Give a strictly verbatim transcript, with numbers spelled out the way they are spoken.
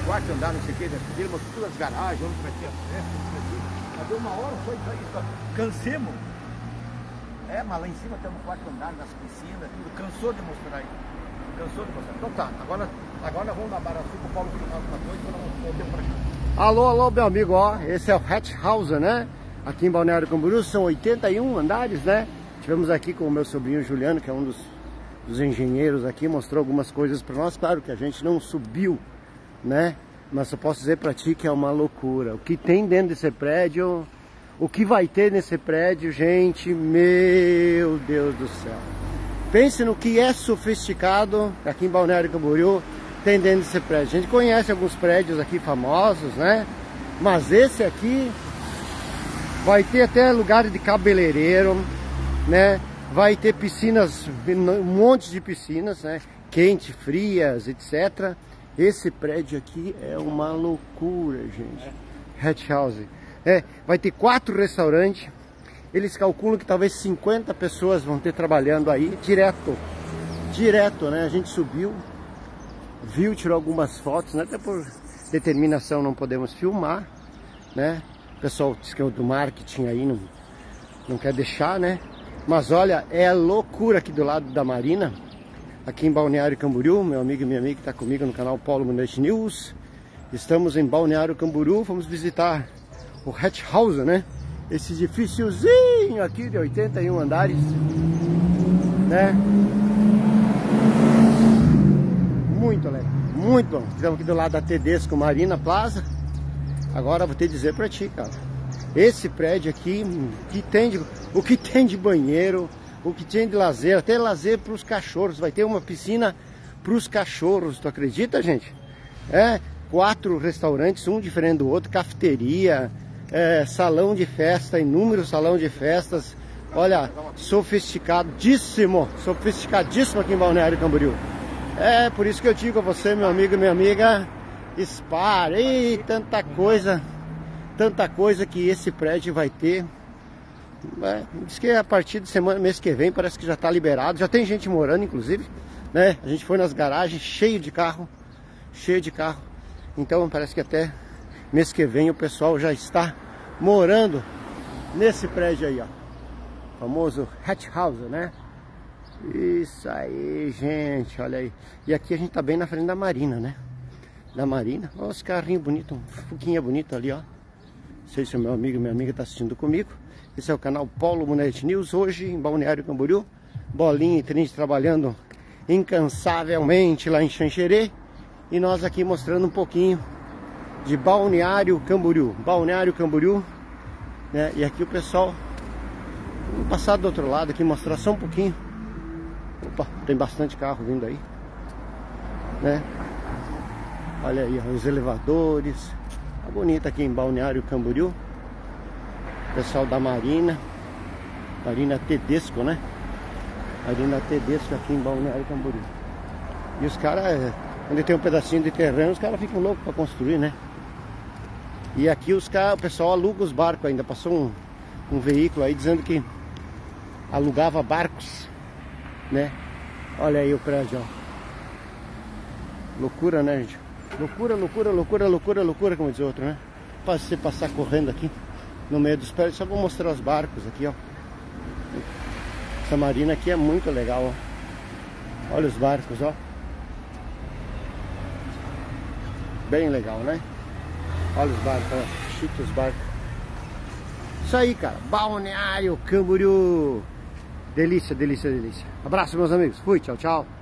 quarto andar, não sei o que, ele mostrou todas as garagens, onde vai ter a festa, não sei o que. Mas deu uma hora, foi isso, cansemos. É, mas lá em cima tem um quarto andar, nas piscinas, tudo, cansou de mostrar aí. Cansou de mostrar. Então tá, agora, agora nós vamos na Barra Sul, o Paulo filmar alguma coisa, quando nós voltemos pra cá. Alô, alô, meu amigo, ó, esse é o Hatch House, né? Aqui em Balneário Camboriú, são oitenta e um andares, né? Tivemos aqui com o meu sobrinho Juliano, que é um dos, dos engenheiros aqui, mostrou algumas coisas para nós. Claro que a gente não subiu, né? Mas eu posso dizer para ti que é uma loucura. O que tem dentro desse prédio, o que vai ter nesse prédio, gente, meu Deus do céu. Pense no que é sofisticado aqui em Balneário Camboriú, tem dentro desse prédio. A gente conhece alguns prédios aqui famosos, né? Mas esse aqui vai ter até lugar de cabeleireiro, né? Vai ter piscinas, um monte de piscinas, né? Quente, frias, etcétera. Esse prédio aqui é uma loucura, gente. Hatch House. É, vai ter quatro restaurantes. Eles calculam que talvez cinquenta pessoas vão ter trabalhando aí direto. Direto, né? A gente subiu, viu, tirou algumas fotos, né? Até por determinação não podemos filmar, né? O pessoal disse que é do marketing aí não, não quer deixar, né? Mas olha, é loucura aqui do lado da Marina. Aqui em Balneário Camboriú, meu amigo e minha amiga que está comigo no canal Paulo Munete News. Estamos em Balneário Camboriú, vamos visitar o Hatch House, né? Esse edifíciozinho aqui de oitenta e um andares, né? Muito legal, muito bom. Estamos aqui do lado da Tedesco Marina Plaza. Agora vou te dizer pra ti, cara. Esse prédio aqui, que tem de, o que tem de banheiro, o que tem de lazer, até lazer para os cachorros. Vai ter uma piscina para os cachorros, tu acredita, gente? É, quatro restaurantes, um diferente do outro, cafeteria, é, salão de festa, inúmeros salão de festas. Olha, sofisticadíssimo, sofisticadíssimo aqui em Balneário Camboriú. É, por isso que eu digo a você, meu amigo e minha amiga, Spar, e tanta coisa, tanta coisa que esse prédio vai ter. É, diz que a partir de semana, mês que vem, parece que já está liberado. Já tem gente morando, inclusive, né? A gente foi nas garagens, cheio de carro, cheio de carro. Então parece que até mês que vem o pessoal já está morando nesse prédio aí, ó. Famoso Hatch House, né? Isso aí, gente, olha aí. E aqui a gente tá bem na frente da Marina, né? Da Marina. Olha os carrinhos bonitos, um fuquinha bonito ali, ó. Não sei se o meu amigo e minha amiga tá assistindo comigo. Esse é o canal Paulo Munete News, hoje em Balneário Camboriú. Bolinha e Trinde trabalhando incansavelmente lá em Xanxerê. E nós aqui mostrando um pouquinho de Balneário Camboriú. Balneário Camboriú, né? E aqui o pessoal, vamos passar do outro lado aqui, mostrar só um pouquinho. Opa, tem bastante carro vindo aí, né? Olha aí, ó, os elevadores. Tá bonito aqui em Balneário Camboriú. Pessoal da Marina, Marina Tedesco, né? Marina Tedesco aqui em Balneário Camboriú. E os caras, quando tem um pedacinho de terreno, os caras ficam loucos para construir, né? E aqui os caras, o pessoal aluga os barcos ainda. Passou um, um veículo aí dizendo que alugava barcos, né? Olha aí o prédio, ó. Loucura, né, gente? Loucura, loucura, loucura, loucura, loucura, como diz o outro, né? Para você passar correndo aqui no meio dos prédios, só vou mostrar os barcos aqui, ó. Essa marina aqui é muito legal, ó. Olha os barcos, ó. Bem legal, né? Olha os barcos, ó. Chique os barcos. Isso aí, cara. Balneário Camboriú. Delícia, delícia, delícia. Abraço, meus amigos. Fui, tchau, tchau.